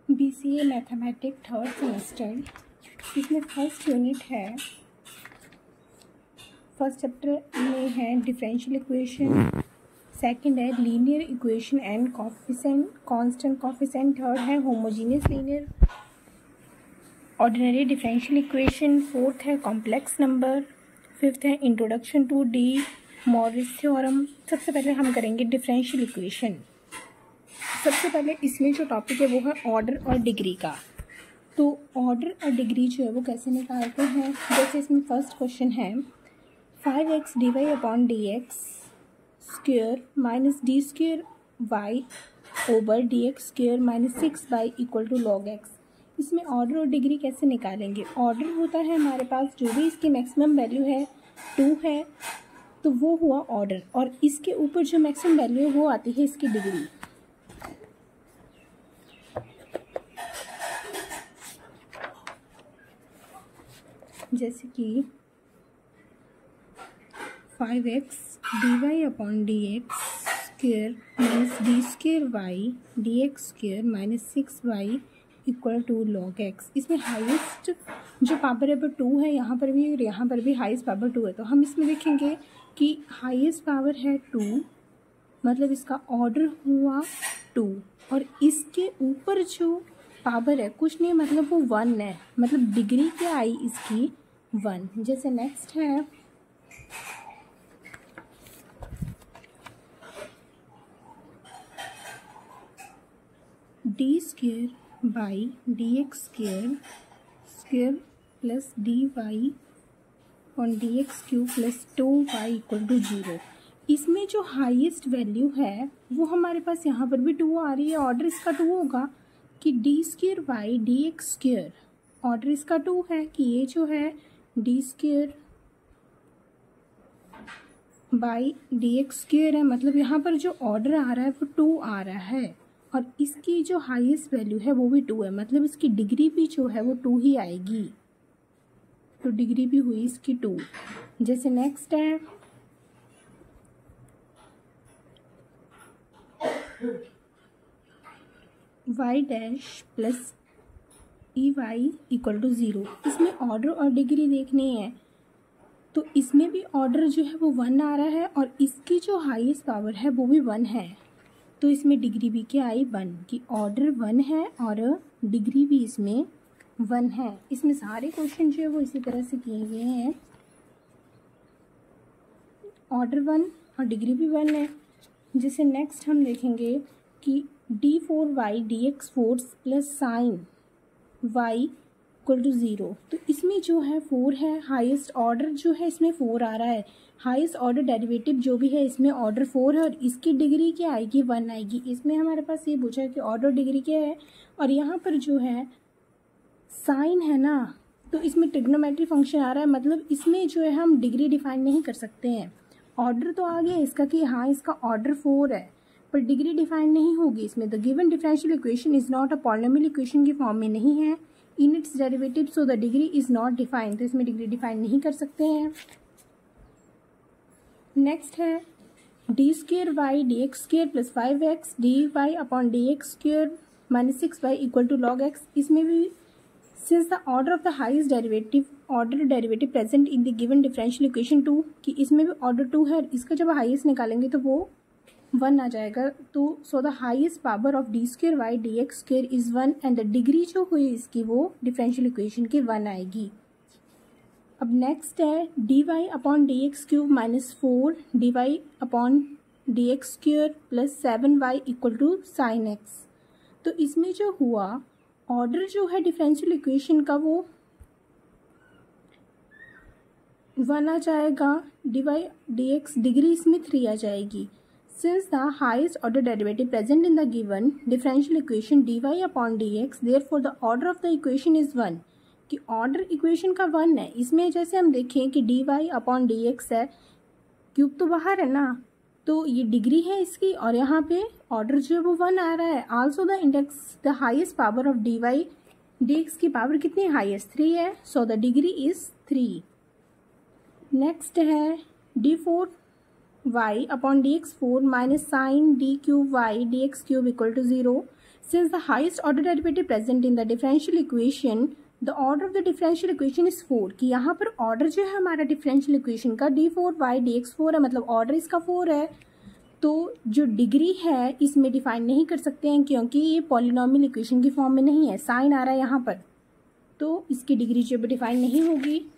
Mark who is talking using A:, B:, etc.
A: BCA mathematics third semester, इसमें first unit है। First chapter में है डिफरेंशियल इक्वेशन, सेकंड है linear equation and coefficient constant coefficient, third है homogeneous linear ordinary differential equation, fourth है complex number, fifth है introduction to De Moivre's theorem. सबसे पहले हम करेंगे डिफरेंशियल इक्वेशन। सबसे पहले इसमें जो टॉपिक है वो है ऑर्डर और डिग्री का। तो ऑर्डर और डिग्री जो है वो कैसे निकालते हैं, जैसे इसमें फर्स्ट क्वेश्चन है 5x dy upon D x square minus d square y over d x square minus 6y equal to log x. इसमें ऑर्डर और डिग्री कैसे निकालेंगे। ऑर्डर होता है हमारे पास जो भी इसकी मैक्सिमम वैल्यू है 2 है तो वो हुआ ऑर्डर, और इसके ऊपर जो मैक्सिमम वैल्यू है वो आती है इसकी डिग्री। जैसे कि 5x dy upon D x square minus d square Y D x square minus 6y equal to log x. इसमें हाईएस्ट जो पावर है वो 2 है, यहाँ पर भी और यहाँ पर भी हाईएस्ट पावर 2 है। तो हम इसमें देखेंगे कि हाईएस्ट पावर है 2, मतलब इसका ऑर्डर हुआ 2, और इसके ऊपर जो पावर है कुछ नहीं, मतलब वो 1 है, मतलब डिग्री क्या आई इसकी 1। जैसे नेक्स्ट है D square by d x square plus d y on d x cube plus 2y equal to 0। इसमें जो हाईएस्ट वैल्यू है वो हमारे पास यहाँ पर भी 2 आ रही है। ऑर्डर इसका 2 होगा कि d square by d x square, order इसका 2 है कि ये जो है D square by d x square है, मतलब यहाँ पर जो ऑर्डर आ रहा है वो 2 आ रहा है, और इसकी जो हाईएस्ट वैल्यू है वो भी 2 है, मतलब इसकी डिग्री भी जो है वो 2 ही आएगी। तो डिग्री भी हुई इसकी 2। जैसे नेक्स्ट है y dash plus e y equal to 0। इसमें ऑर्डर और डिग्री देखनी है, तो इसमें भी ऑर्डर जो है वो 1 आ रहा है और इसकी जो हाईएस्ट पावर है वो भी 1 है। तो इसमें डिग्री भी क्या आई 1, कि ऑर्डर 1 है और डिग्री भी इसमें 1 है। इसमें सारे क्वेश्चन जो है वो इसी तरह से किए गए हैं, ऑर्डर 1 और डिग्री भी 1 है। जैसे नेक्स्ट हम देखेंगे कि d4y dx4 plus sine y equal to 0। तो इसमें जो है 4 है, हाईएस्ट ऑर्डर जो है इसमें 4 आ रहा है, हाईएस्ट ऑर्डर डेरिवेटिव जो भी है इसमें ऑर्डर 4 है, और इसकी डिग्री क्या आएगी 1 आएगी। इसमें हमारे पास ये पूछा है कि ऑर्डर डिग्री क्या है, और यहाँ पर जो है साइन है ना, तो इसमें ट्रिग्नोमेट्री फंक्शन आ रहा है, मतलब इसमें जो है हम डिग्री डिफाइन नहीं कर सकते हैं। ऑर्डर तो आ गया इसका कि हाँ इसका ऑर्डर 4 है, पर डिग्री डिफाइन नहीं होगी इसमें। The given differential equation is not a polynomial equation की फॉर्म में नहीं है in its derivative, so the degree is not defined. तो इसमें डिग्री डिफाइन नहीं कर सकते हैं। नेक्स्ट है D square Y D x square plus 5x D Y upon D x square minus 6y equal to log x. इसमें भी since the order of the highest derivative order derivative present in the given differential equation 2, कि इसमें भी order 2 है, इसका जब highest निकालेंगे तो वो 1 आ जाएगा। तो so the highest power of D square Y D x square is 1, and the degree जो हुई इसकी वो डिफरेंशियल इक्वेशन की 1 आएगी। अब नेक्स्ट है D Y upon D x cube minus 4 D Y upon D x square plus 7y equal to sine X. तो इसमें जो हुआ ऑर्डर जो है डिफरेंशियल इक्वेशन का वो 1 आ जाएगा, D Y D X degree इसमें 3 आ जाएगी। Since the highest order derivative present in the given differential equation dy upon dx, therefore the order of the equation is 1, कि ऑर्डर इक्वेशन का 1 है। इसमें जैसे हम देखें कि dy अपॉन dx है, क्यूब तो बाहर है ना, तो ये डिग्री है इसकी, और यहाँ पे ऑर्डर जो है वो 1 आ रहा है। Also the index the highest power of dy dx की पावर कितनी हाईएस्ट 3 है, so the degree is 3। Next है d4 y upon D X 4 minus sine D cube Y D x cube equal to 0। Since the highest order derivative present in the differential equation the order of the differential equation is 4, कि यहाँ पर order जो है हमारा differential equation का d4y dx4 है, मतलब order इसका 4 है। तो जो डिग्री है इसमें डिफाइन नहीं कर सकते हैं क्योंकि ये पॉलिनॉमियल इक्वेशन की फॉर्म में नहीं है, साइन आ रहा है यहाँ पर, तो इसकी डिग्री जो डिफाइन नहीं होगी।